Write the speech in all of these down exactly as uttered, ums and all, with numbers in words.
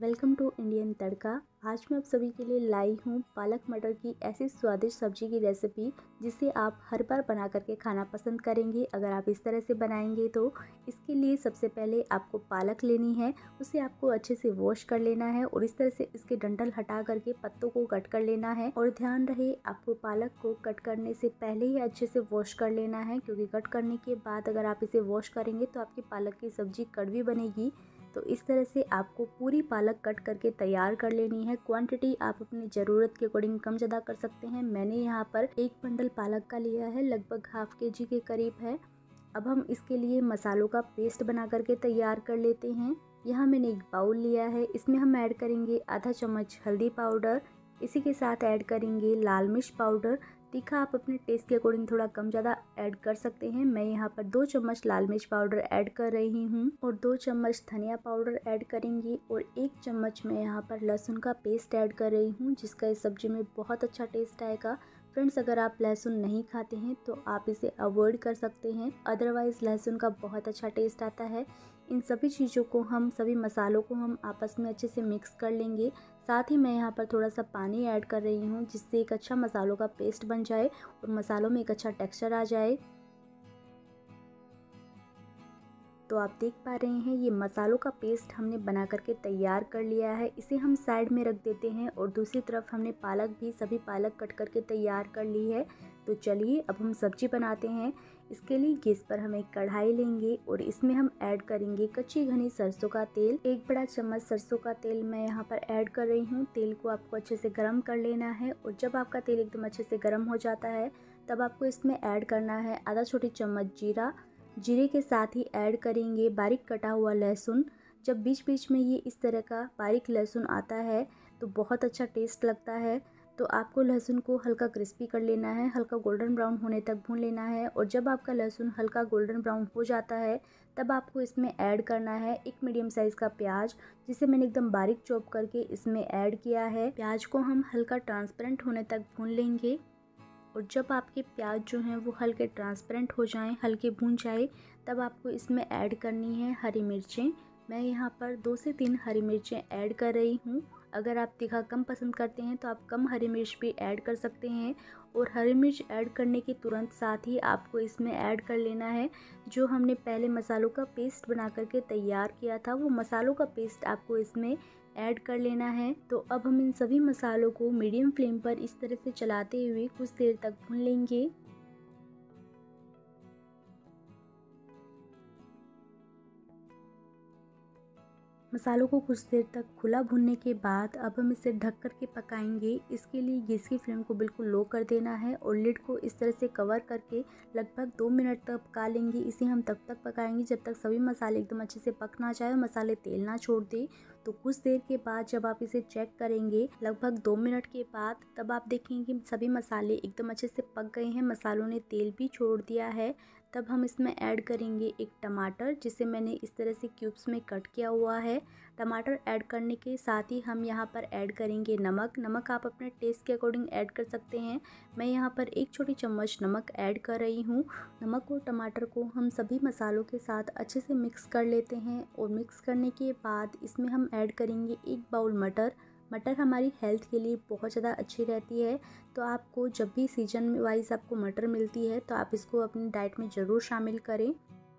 Welcome to Indian तड़का। आज मैं आप सभी के लिए लाई हूँ पालक मटर की ऐसी स्वादिष्ट सब्जी की रेसिपी जिसे आप हर बार बना करके खाना पसंद करेंगे अगर आप इस तरह से बनाएंगे तो। इसके लिए सबसे पहले आपको पालक लेनी है, उसे आपको अच्छे से वॉश कर लेना है और इस तरह से इसके डंठल हटा करके पत्तों को कट कर लेना है। और ध्यान रहे आपको पालक को कट करने से पहले ही अच्छे से वॉश कर लेना है, क्योंकि कट करने के बाद अगर आप इसे वॉश करेंगे तो आपकी पालक की सब्जी कड़वी बनेगी। तो इस तरह से आपको पूरी पालक कट करके तैयार कर लेनी है। क्वांटिटी आप अपनी ज़रूरत के अकॉर्डिंग कम ज़्यादा कर सकते हैं। मैंने यहाँ पर एक बंडल पालक का लिया है, लगभग हाफ के जी के करीब है। अब हम इसके लिए मसालों का पेस्ट बना करके तैयार कर लेते हैं। यहाँ मैंने एक बाउल लिया है, इसमें हम ऐड करेंगे आधा चम्मच हल्दी पाउडर, इसी के साथ ऐड करेंगे लाल मिर्च पाउडर। तीखा आप अपने टेस्ट के अकॉर्डिंग थोड़ा कम ज़्यादा ऐड कर सकते हैं। मैं यहाँ पर दो चम्मच लाल मिर्च पाउडर ऐड कर रही हूँ और दो चम्मच धनिया पाउडर ऐड करेंगी और एक चम्मच मैं यहाँ पर लहसुन का पेस्ट ऐड कर रही हूँ, जिसका इस सब्जी में बहुत अच्छा टेस्ट आएगा। फ्रेंड्स, अगर आप लहसुन नहीं खाते हैं तो आप इसे अवॉइड कर सकते हैं, अदरवाइज़ लहसुन का बहुत अच्छा टेस्ट आता है। इन सभी चीज़ों को हम सभी मसालों को हम आपस में अच्छे से मिक्स कर लेंगे। साथ ही मैं यहाँ पर थोड़ा सा पानी ऐड कर रही हूँ, जिससे एक अच्छा मसालों का पेस्ट बन जाए और मसालों में एक अच्छा टेक्सचर आ जाए। तो आप देख पा रहे हैं ये मसालों का पेस्ट हमने बना करके तैयार कर लिया है। इसे हम साइड में रख देते हैं और दूसरी तरफ हमने पालक भी सभी पालक कट करके तैयार कर ली है। तो चलिए अब हम सब्जी बनाते हैं। इसके लिए गैस पर हम एक कढ़ाई लेंगे और इसमें हम ऐड करेंगे कच्ची घनी सरसों का तेल। एक बड़ा चम्मच सरसों का तेल मैं यहाँ पर ऐड कर रही हूँ। तेल को आपको अच्छे से गर्म कर लेना है और जब आपका तेल एकदम अच्छे से गर्म हो जाता है तब आपको इसमें ऐड करना है आधा छोटी चम्मच जीरा। जीरे के साथ ही ऐड करेंगे बारीक कटा हुआ लहसुन। जब बीच बीच में ये इस तरह का बारीक लहसुन आता है तो बहुत अच्छा टेस्ट लगता है। तो आपको लहसुन को हल्का क्रिस्पी कर लेना है, हल्का गोल्डन ब्राउन होने तक भून लेना है। और जब आपका लहसुन हल्का गोल्डन ब्राउन हो जाता है तब आपको इसमें ऐड करना है एक मीडियम साइज़ का प्याज, जिसे मैंने एकदम बारीक चॉप करके इसमें ऐड किया है। प्याज को हम हल्का ट्रांसपेरेंट होने तक भून लेंगे और जब आपके प्याज जो हैं वो हल्के ट्रांसपेरेंट हो जाएं, हल्के भून जाए, तब आपको इसमें ऐड करनी है हरी मिर्चें। मैं यहाँ पर दो से तीन हरी मिर्चें ऐड कर रही हूँ। अगर आप तीखा कम पसंद करते हैं तो आप कम हरी मिर्च भी ऐड कर सकते हैं। और हरी मिर्च ऐड करने के तुरंत साथ ही आपको इसमें ऐड कर लेना है जो हमने पहले मसालों का पेस्ट बना करके तैयार किया था, वो मसालों का पेस्ट आपको इसमें ऐड कर लेना है। तो अब हम इन सभी मसालों को मीडियम फ्लेम पर इस तरह से चलाते हुए कुछ देर तक भून लेंगे। मसालों को कुछ देर तक खुला भूनने के बाद अब हम इसे ढक कर के पकाएंगे। इसके लिए गैस की फ्लेम को बिल्कुल लो कर देना है और लिड को इस तरह से कवर करके लगभग दो मिनट तक पका लेंगे। इसे हम तब तक पकाएंगे जब तक सभी मसाले एकदम अच्छे से पक ना जाए और मसाले तेल ना छोड़ दे। तो कुछ देर के बाद जब आप इसे चेक करेंगे लगभग दो मिनट के बाद, तब आप देखेंगे कि सभी मसाले एकदम अच्छे से पक गए हैं, मसालों ने तेल भी छोड़ दिया है। तब हम इसमें ऐड करेंगे एक टमाटर, जिसे मैंने इस तरह से क्यूब्स में कट किया हुआ है। टमाटर ऐड करने के साथ ही हम यहाँ पर ऐड करेंगे नमक। नमक आप अपने टेस्ट के अकॉर्डिंग ऐड कर सकते हैं। मैं यहाँ पर एक छोटी चम्मच नमक ऐड कर रही हूँ। नमक और टमाटर को हम सभी मसालों के साथ अच्छे से मिक्स कर लेते हैं और मिक्स करने के बाद इसमें हम ऐड करेंगे एक बाउल मटर। मटर हमारी हेल्थ के लिए बहुत ज़्यादा अच्छी रहती है, तो आपको जब भी सीजन वाइज आपको मटर मिलती है तो आप इसको अपनी डाइट में ज़रूर शामिल करें।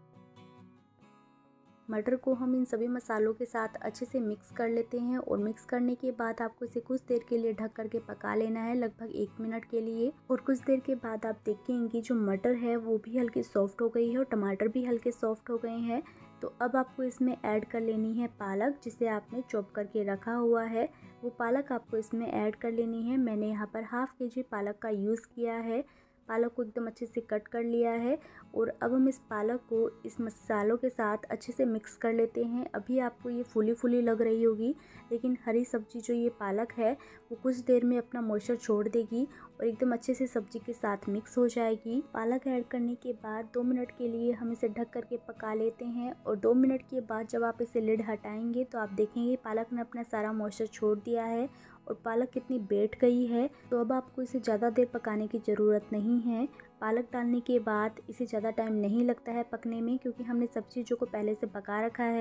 मटर को हम इन सभी मसालों के साथ अच्छे से मिक्स कर लेते हैं और मिक्स करने के बाद आपको इसे कुछ देर के लिए ढक करके पका लेना है, लगभग एक मिनट के लिए। और कुछ देर के बाद आप देखेंगे जो मटर है वो भी हल्की सॉफ्ट हो गई है और टमाटर भी हल्के सॉफ्ट हो गए हैं। तो अब आपको इसमें ऐड कर लेनी है पालक, जिसे आपने चॉप करके रखा हुआ है। वो पालक आपको इसमें ऐड कर लेनी है। मैंने यहाँ पर हाफ के जी पालक का यूज़ किया है। पालक को एकदम अच्छे से कट कर लिया है और अब हम इस पालक को इस मसालों के साथ अच्छे से मिक्स कर लेते हैं। अभी आपको ये फूली फूली लग रही होगी, लेकिन हरी सब्जी जो ये पालक है वो कुछ देर में अपना मॉइस्चर छोड़ देगी और एकदम अच्छे से सब्जी के साथ मिक्स हो जाएगी। पालक ऐड करने के बाद दो मिनट के लिए हम इसे ढक करके पका लेते हैं और दो मिनट के बाद जब आप इसे लिड हटाएंगे तो आप देखेंगे पालक ने अपना सारा मॉइस्चर छोड़ दिया है और पालक कितनी बैठ गई है। तो अब आपको इसे ज़्यादा देर पकाने की ज़रूरत नहीं है। पालक डालने के बाद इसे ज़्यादा टाइम नहीं लगता है पकने में, क्योंकि हमने सब चीज़ों को पहले से पका रखा है।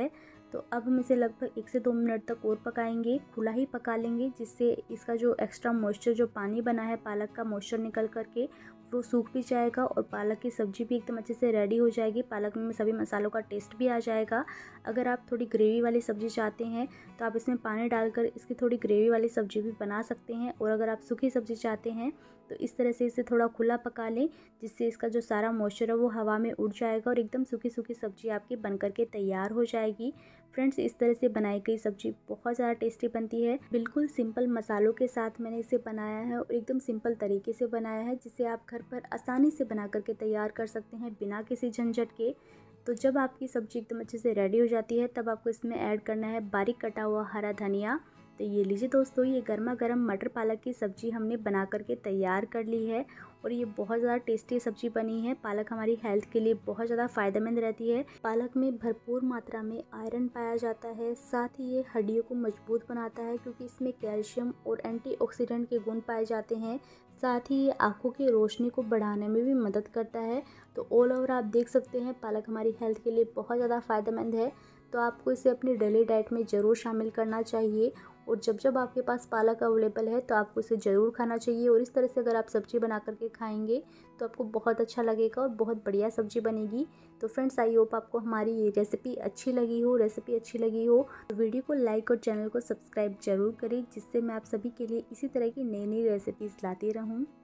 तो अब हम इसे लगभग एक से दो मिनट तक और पकाएंगे, खुला ही पका लेंगे, जिससे इसका जो एक्स्ट्रा मॉइस्चर जो पानी बना है पालक का मॉइस्चर निकल करके वो सूख भी जाएगा और पालक की सब्ज़ी भी एकदम अच्छे से रेडी हो जाएगी। पालक में सभी मसालों का टेस्ट भी आ जाएगा। अगर आप थोड़ी ग्रेवी वाली सब्ज़ी चाहते हैं तो आप इसमें पानी डालकर इसकी थोड़ी ग्रेवी वाली सब्ज़ी भी बना सकते हैं, और अगर आप सूखी सब्ज़ी चाहते हैं तो इस तरह से इसे थोड़ा खुला पका लें, जिससे इसका जो सारा मॉइस्चर है वो हवा में उड़ जाएगा और एकदम सूखी सूखी सब्ज़ी आपकी बन करके तैयार हो जाएगी। फ्रेंड्स, इस तरह से बनाई गई सब्ज़ी बहुत ज़्यादा टेस्टी बनती है। बिल्कुल सिंपल मसालों के साथ मैंने इसे बनाया है और एकदम सिंपल तरीके से बनाया है, जिसे आप घर पर आसानी से बना करके तैयार कर सकते हैं बिना किसी झंझट के। तो जब आपकी सब्ज़ी एकदम अच्छे से रेडी हो जाती है तब आपको इसमें ऐड करना है बारीक कटा हुआ हरा धनिया। तो ये लीजिए दोस्तों, ये गर्मा गर्म मटर पालक की सब्ज़ी हमने बना करके तैयार कर ली है और ये बहुत ज़्यादा टेस्टी सब्ज़ी बनी है। पालक हमारी हेल्थ के लिए बहुत ज़्यादा फ़ायदेमंद रहती है। पालक में भरपूर मात्रा में आयरन पाया जाता है, साथ ही ये हड्डियों को मजबूत बनाता है क्योंकि इसमें कैल्शियम और एंटीऑक्सीडेंट के गुण पाए जाते हैं। साथ ही ये आँखों की रोशनी को बढ़ाने में भी मदद करता है। तो ऑल ओवर आप देख सकते हैं पालक हमारी हेल्थ के लिए बहुत ज़्यादा फ़ायदेमंद है। तो आपको इसे अपनी डेली डाइट में ज़रूर शामिल करना चाहिए, और जब जब आपके पास पालक अवेलेबल है तो आपको इसे ज़रूर खाना चाहिए। और इस तरह से अगर आप सब्ज़ी बना करके खाएंगे तो आपको बहुत अच्छा लगेगा और बहुत बढ़िया सब्ज़ी बनेगी। तो फ्रेंड्स, आई होप आपको हमारी ये रेसिपी अच्छी लगी हो। रेसिपी अच्छी लगी हो तो वीडियो को लाइक और चैनल को सब्सक्राइब जरूर करें, जिससे मैं आप सभी के लिए इसी तरह की नई नई रेसिपीज़ लाती रहूँ।